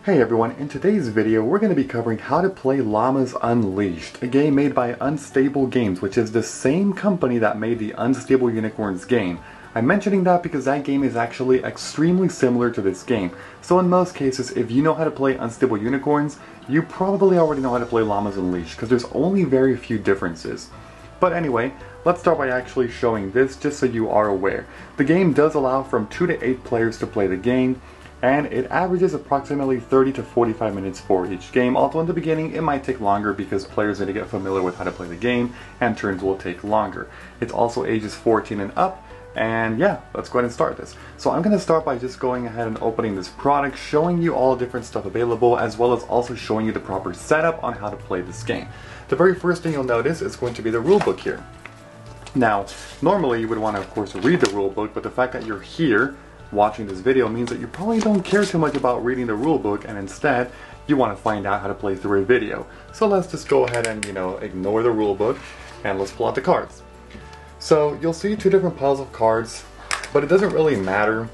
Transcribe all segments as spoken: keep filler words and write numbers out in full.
Hey everyone, in today's video we're going to be covering how to play Llamas Unleashed, a game made by Unstable Games, which is the same company that made the Unstable Unicorns game. I'm mentioning that because that game is actually extremely similar to this game. So in most cases, if you know how to play Unstable Unicorns, you probably already know how to play Llamas Unleashed, because there's only very few differences. But anyway, let's start by actually showing this just so you are aware. The game does allow from two to eight players to play the game, and it averages approximately thirty to forty-five minutes for each game, although in the beginning it might take longer because players need to get familiar with how to play the game and turns will take longer. It's also ages fourteen and up, and yeah, let's go ahead and start this. So I'm going to start by just going ahead and opening this product, showing you all the different stuff available, as well as also showing you the proper setup on how to play this game. The very first thing you'll notice is going to be the rulebook here. Now, normally you would want to of course read the rulebook, but the fact that you're here watching this video means that you probably don't care too much about reading the rulebook, and instead you want to find out how to play through a video. So let's just go ahead and, you know, ignore the rulebook and let's pull out the cards. So you'll see two different piles of cards, but it doesn't really matter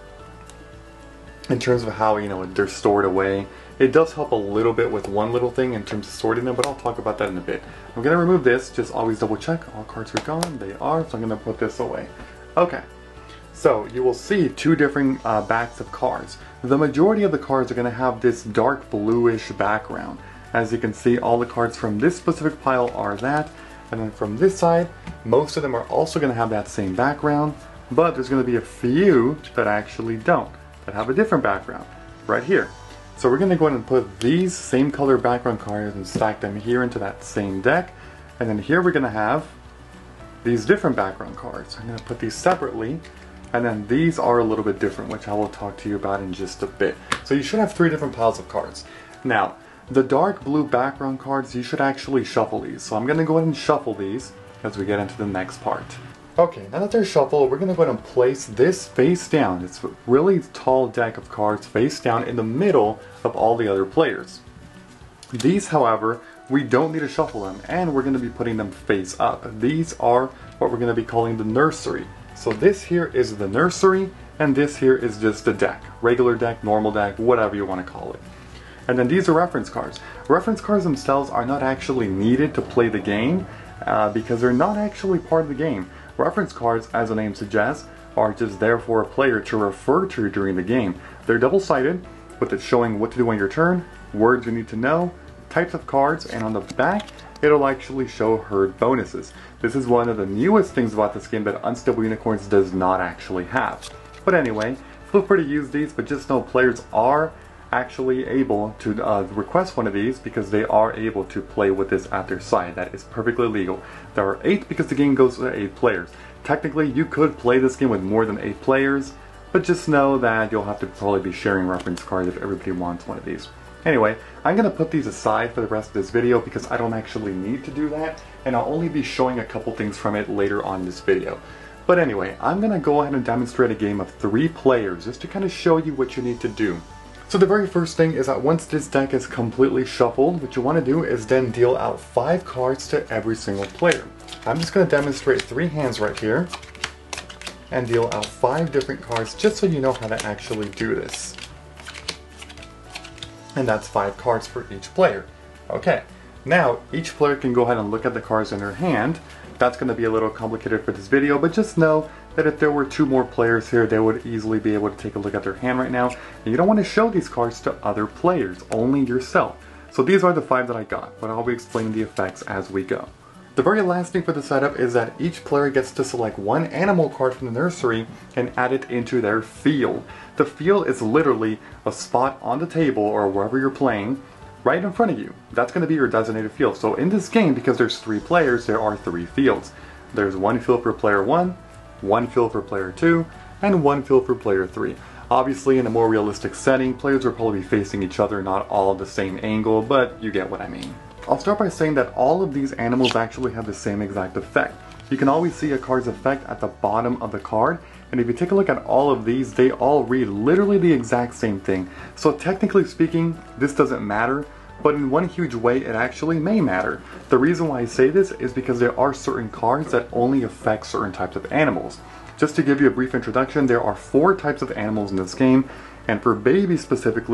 in terms of how, you know, they're stored away. It does help a little bit with one little thing in terms of sorting them, but I'll talk about that in a bit. I'm going to remove this, just always double check all cards are gone. They are, so I'm going to put this away. Okay. So you will see two different uh, backs of cards. The majority of the cards are going to have this dark bluish background. As you can see, all the cards from this specific pile are that, and then from this side, most of them are also going to have that same background, but there's going to be a few that actually don't, that have a different background, right here. So we're going to go ahead and put these same color background cards and stack them here into that same deck, and then here we're going to have these different background cards. I'm going to put these separately. And then these are a little bit different, which I will talk to you about in just a bit. So you should have three different piles of cards. Now, the dark blue background cards, you should actually shuffle these. So I'm going to go ahead and shuffle these as we get into the next part. Okay, now that they're shuffled, we're going to go ahead and place this face down. It's a really tall deck of cards face down in the middle of all the other players. These, however, we don't need to shuffle them, and we're going to be putting them face up. These are what we're going to be calling the nursery. So this here is the nursery, and this here is just the deck. Regular deck, normal deck, whatever you want to call it. And then these are reference cards. Reference cards themselves are not actually needed to play the game, uh, because they're not actually part of the game. Reference cards, as the name suggests, are just there for a player to refer to during the game. They're double-sided, with it showing what to do on your turn, words you need to know, types of cards, and on the back, it'll actually show herd bonuses. This is one of the newest things about this game that Unstable Unicorns does not actually have. But anyway, feel free to use these, but just know players are actually able to uh, request one of these because they are able to play with this at their side. That is perfectly legal. There are eight because the game goes to eight players. Technically, you could play this game with more than eight players, but just know that you'll have to probably be sharing reference cards if everybody wants one of these. Anyway, I'm going to put these aside for the rest of this video because I don't actually need to do that, and I'll only be showing a couple things from it later on in this video. But anyway, I'm going to go ahead and demonstrate a game of three players just to kind of show you what you need to do. So the very first thing is that once this deck is completely shuffled, what you want to do is then deal out five cards to every single player. I'm just going to demonstrate three hands right here and deal out five different cards just so you know how to actually do this. And that's five cards for each player. Okay, now each player can go ahead and look at the cards in their hand. That's going to be a little complicated for this video, but just know that if there were two more players here, they would easily be able to take a look at their hand right now. And you don't want to show these cards to other players, only yourself. So these are the five that I got, but I'll be explaining the effects as we go. The very last thing for the setup is that each player gets to select one animal card from the nursery and add it into their field. The field is literally a spot on the table or wherever you're playing right in front of you. That's going to be your designated field. So in this game, because there's three players, there are three fields. There's one field for player one, one field for player two, and one field for player three. Obviously, in a more realistic setting, players will probably be facing each other, not all at the same angle, but you get what I mean. I'll start by saying that all of these animals actually have the same exact effect. You can always see a card's effect at the bottom of the card, and if you take a look at all of these, they all read literally the exact same thing. So technically speaking, this doesn't matter, but in one huge way it actually may matter. The reason why I say this is because there are certain cards that only affect certain types of animals. Just to give you a brief introduction, there are four types of animals in this game, and for babies specifically,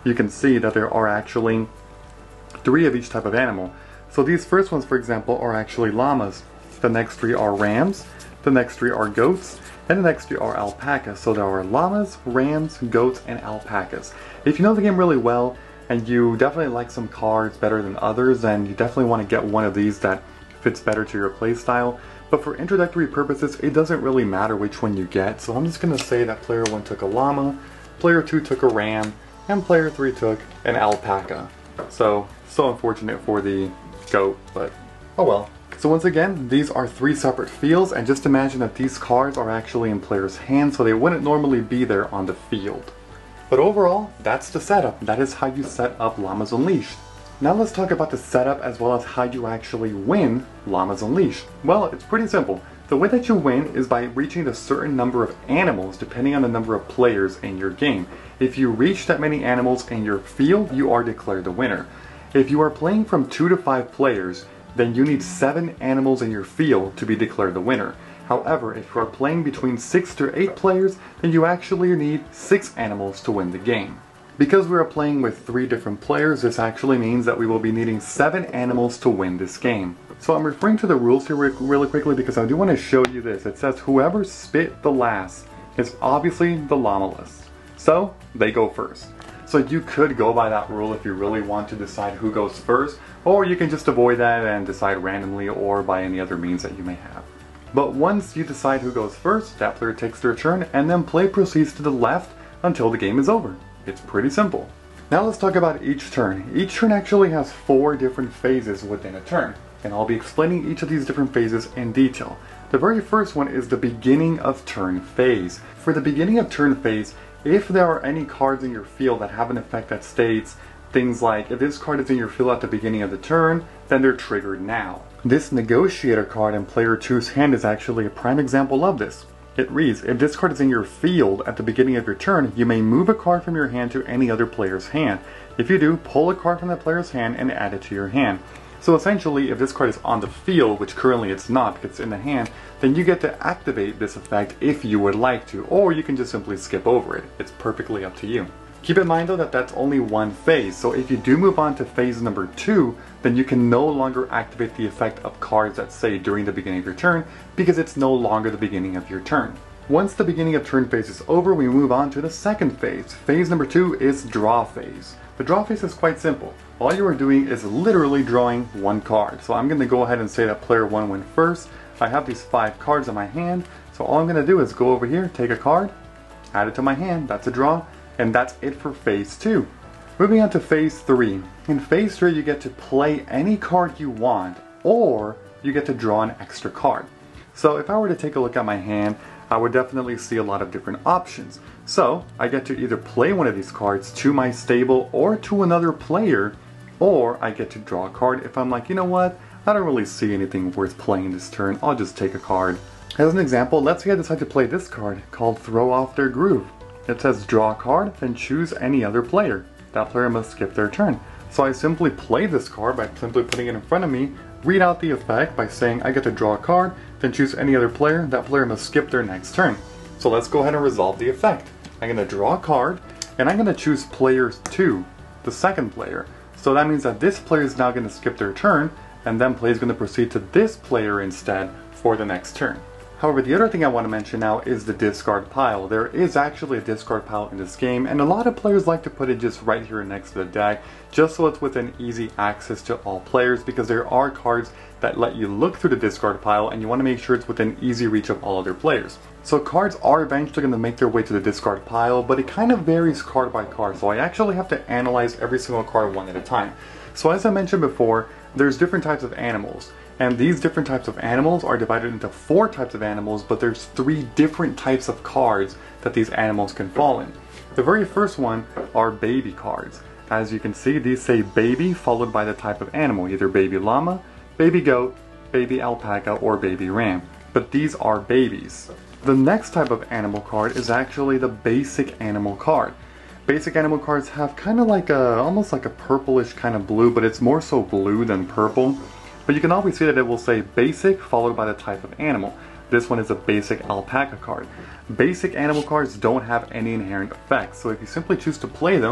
you can see that there are actually three of each type of animal. So these first ones, for example, are actually llamas. The next three are rams, the next three are goats, and the next three are alpacas. So there are llamas, rams, goats, and alpacas. If you know the game really well, and you definitely like some cards better than others, then you definitely want to get one of these that fits better to your playstyle. But for introductory purposes, it doesn't really matter which one you get. So I'm just going to say that player one took a llama, player two took a ram, and player three took an alpaca. So, so unfortunate for the goat, but oh well. So once again, these are three separate fields, and just imagine that these cards are actually in players' hands, so they wouldn't normally be there on the field. But overall, that's the setup. That is how you set up Llamas Unleashed. Now let's talk about the setup as well as how you actually win Llamas Unleashed. Well, it's pretty simple. The way that you win is by reaching a certain number of animals depending on the number of players in your game. If you reach that many animals in your field, you are declared the winner. If you are playing from two to five players, then you need seven animals in your field to be declared the winner. However, if you are playing between six to eight players, then you actually need six animals to win the game. Because we are playing with three different players, this actually means that we will be needing seven animals to win this game. So I'm referring to the rules here really quickly because I do want to show you this. It says whoever spit the last is obviously the llamaless. So they go first. So you could go by that rule if you really want to decide who goes first, or you can just avoid that and decide randomly or by any other means that you may have. But once you decide who goes first, that player takes their turn, and then play proceeds to the left until the game is over. It's pretty simple. Now let's talk about each turn. Each turn actually has four different phases within a turn, and I'll be explaining each of these different phases in detail. The very first one is the beginning of turn phase. For the beginning of turn phase, if there are any cards in your field that have an effect that states things like, if this card is in your field at the beginning of the turn, then they're triggered now. This Negotiator card in player two's hand is actually a prime example of this. It reads, if this card is in your field at the beginning of your turn, you may move a card from your hand to any other player's hand. If you do, pull a card from that player's hand and add it to your hand. So essentially, if this card is on the field, which currently it's not because it's in the hand, then you get to activate this effect if you would like to, or you can just simply skip over it. It's perfectly up to you. Keep in mind though that that's only one phase, so if you do move on to phase number two, then you can no longer activate the effect of cards that say during the beginning of your turn, because it's no longer the beginning of your turn. Once the beginning of turn phase is over, we move on to the second phase. Phase number two is draw phase. The draw phase is quite simple. All you are doing is literally drawing one card. So I'm going to go ahead and say that player one went first. I have these five cards in my hand, so all I'm going to do is go over here, take a card, add it to my hand, that's a draw, and that's it for phase two. Moving on to phase three. In phase three you get to play any card you want, or you get to draw an extra card. So if I were to take a look at my hand, I would definitely see a lot of different options. So I get to either play one of these cards to my stable or to another player, or I get to draw a card if I'm like, you know what, I don't really see anything worth playing this turn, I'll just take a card. As an example, let's say I decide to play this card called Throw Off Their Groove. It says draw a card, then choose any other player. That player must skip their turn. So I simply play this card by simply putting it in front of me, read out the effect by saying I get to draw a card, then choose any other player. That player must skip their next turn. So let's go ahead and resolve the effect. I'm going to draw a card, and I'm going to choose player two, the second player. So that means that this player is now going to skip their turn, and then play is going to proceed to this player instead for the next turn. However, the other thing I want to mention now is the discard pile. There is actually a discard pile in this game, and a lot of players like to put it just right here next to the deck, just so it's within easy access to all players, because there are cards that let you look through the discard pile, and you want to make sure it's within easy reach of all other players. So cards are eventually going to make their way to the discard pile, but it kind of varies card by card, so I actually have to analyze every single card one at a time. So as I mentioned before, there's different types of animals. And these different types of animals are divided into four types of animals, but there's three different types of cards that these animals can fall in. The very first one are baby cards. As you can see, these say baby followed by the type of animal, either baby llama, baby goat, baby alpaca, or baby ram. But these are babies. The next type of animal card is actually the basic animal card. Basic animal cards have kind of like a, almost like a purplish kind of blue, but it's more so blue than purple. But you can always see that it will say basic followed by the type of animal. This one is a basic alpaca card. Basic animal cards don't have any inherent effects, so if you simply choose to play them,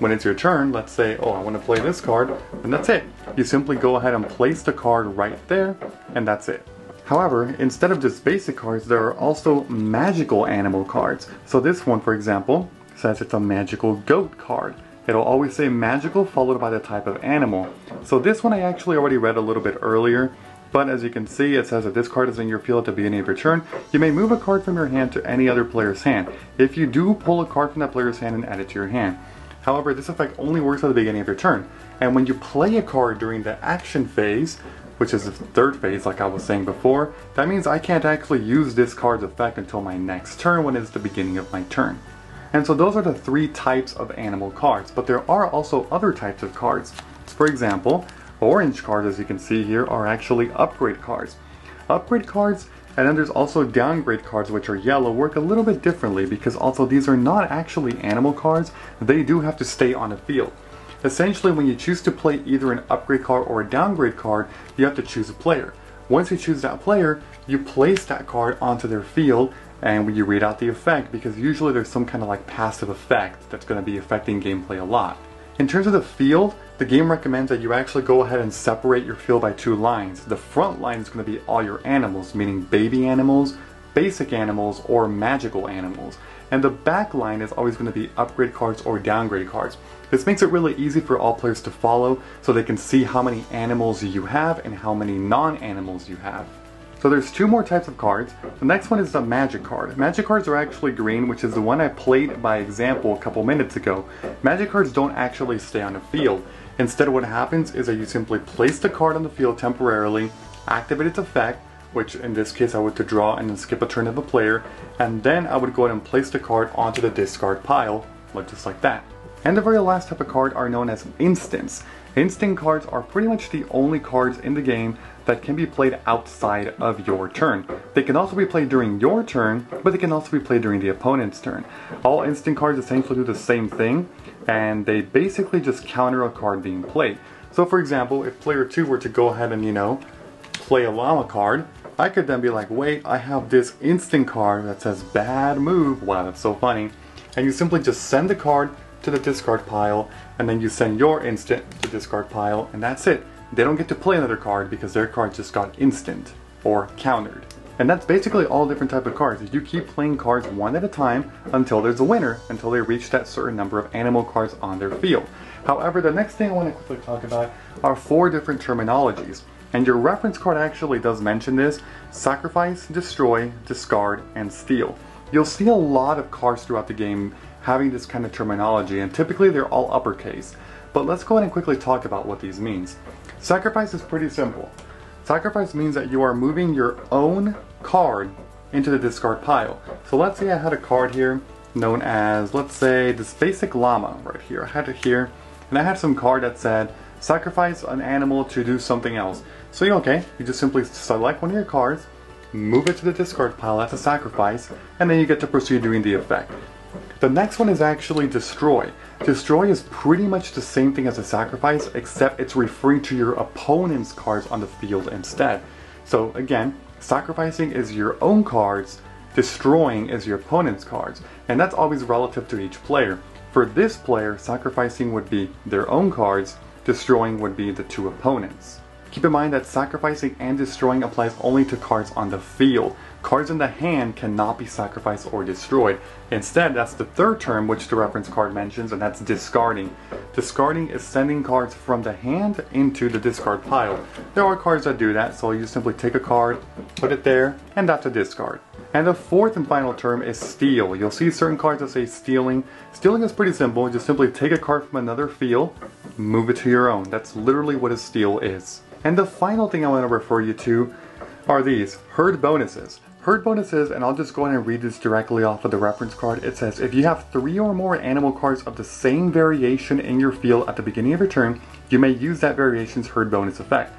When it's your turn, let's say, oh, I want to play this card, and that's it. You simply go ahead and place the card right there, and that's it. However, instead of just basic cards, there are also magical animal cards. So this one, for example, says it's a magical goat card. It'll always say magical followed by the type of animal. So this one I actually already read a little bit earlier, but as you can see, it says if this card is in your field at the beginning of your turn, you may move a card from your hand to any other player's hand. If you do, pull a card from that player's hand and add it to your hand. However, this effect only works at the beginning of your turn. And when you play a card during the action phase, which is the third phase like I was saying before, that means I can't actually use this card's effect until my next turn when it's the beginning of my turn. And so those are the three types of animal cards, but there are also other types of cards. For example, orange cards, as you can see here, are actually upgrade cards. Upgrade cards, and then there's also downgrade cards, which are yellow, work a little bit differently because also these are not actually animal cards. They do have to stay on the field. Essentially, when you choose to play either an upgrade card or a downgrade card, you have to choose a player. Once you choose that player, you place that card onto their field, and when you read out the effect, because usually there's some kind of like passive effect that's going to be affecting gameplay a lot. In terms of the field, the game recommends that you actually go ahead and separate your field by two lines. The front line is going to be all your animals, meaning baby animals, basic animals, or magical animals. And the back line is always going to be upgrade cards or downgrade cards. This makes it really easy for all players to follow so they can see how many animals you have and how many non-animals you have. So there's two more types of cards. The next one is the magic card. Magic cards are actually green, which is the one I played by example a couple minutes ago. Magic cards don't actually stay on the field. Instead, what happens is that you simply place the card on the field temporarily, activate its effect, which in this case I would to draw and then skip a turn of a player, and then I would go ahead and place the card onto the discard pile, just like that. And the very last type of card are known as instants. Instant cards are pretty much the only cards in the game that can be played outside of your turn. They can also be played during your turn, but they can also be played during the opponent's turn. All instant cards essentially do the same thing, and they basically just counter a card being played. So for example, if player two were to go ahead and, you know, play a llama card, I could then be like, wait, I have this instant card that says bad move. Wow, that's so funny. And you simply just send the card to the discard pile, and then you send your instant to the discard pile, and that's it. They don't get to play another card because their card just got instant or countered. And that's basically all different type of cards. You keep playing cards one at a time until there's a winner, until they reach that certain number of animal cards on their field. However, the next thing I want to quickly talk about are four different terminologies. And your reference card actually does mention this: sacrifice, destroy, discard, and steal. You'll see a lot of cards throughout the game having this kind of terminology, and typically they're all uppercase. But let's go ahead and quickly talk about what these means. Sacrifice is pretty simple. Sacrifice means that you are moving your own card into the discard pile. So let's say I had a card here known as, let's say, this basic llama right here. I had it here, and I had some card that said, sacrifice an animal to do something else. So you okay, you just simply select one of your cards, move it to the discard pile, that's a sacrifice, and then you get to proceed doing the effect. The next one is actually destroy. Destroy is pretty much the same thing as a sacrifice, except it's referring to your opponent's cards on the field instead. So again, sacrificing is your own cards, destroying is your opponent's cards, and that's always relative to each player. For this player, sacrificing would be their own cards, destroying would be the two opponents. Keep in mind that sacrificing and destroying applies only to cards on the field. Cards in the hand cannot be sacrificed or destroyed. Instead, that's the third term which the reference card mentions, and that's discarding. Discarding is sending cards from the hand into the discard pile. There are cards that do that, so you simply take a card, put it there, and that's a discard. And the fourth and final term is steal. You'll see certain cards that say stealing. Stealing is pretty simple. You just simply take a card from another field, move it to your own. That's literally what a steal is. And the final thing I want to refer you to are these herd bonuses. Herd bonuses, and I'll just go ahead and read this directly off of the reference card. It says, if you have three or more animal cards of the same variation in your field at the beginning of your turn, you may use that variation's herd bonus effect.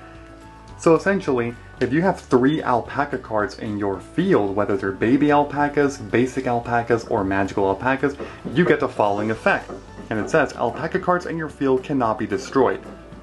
So essentially, if you have three alpaca cards in your field, whether they're baby alpacas, basic alpacas, or magical alpacas, you get the following effect. And it says, alpaca cards in your field cannot be destroyed.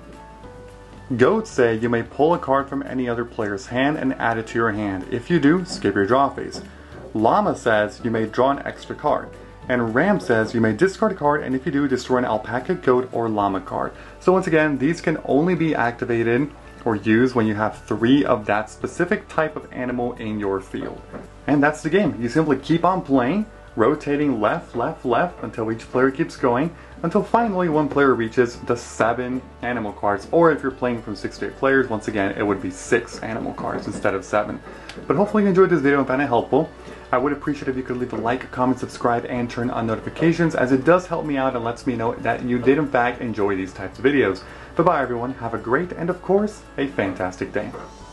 Goats say you may pull a card from any other player's hand and add it to your hand. If you do, skip your draw phase. Llama says you may draw an extra card. And Ram says you may discard a card, and if you do, destroy an alpaca, goat, or llama card. So once again, these can only be activated or used when you have three of that specific type of animal in your field. And that's the game. You simply keep on playing, rotating left, left, left until each player keeps going, until finally one player reaches the seven animal cards. Or if you're playing from six to eight players, once again, it would be six animal cards instead of seven. But hopefully you enjoyed this video and found it helpful. I would appreciate if you could leave a like, comment, subscribe, and turn on notifications, as it does help me out and lets me know that you did in fact enjoy these types of videos. Bye bye everyone, have a great and of course, a fantastic day.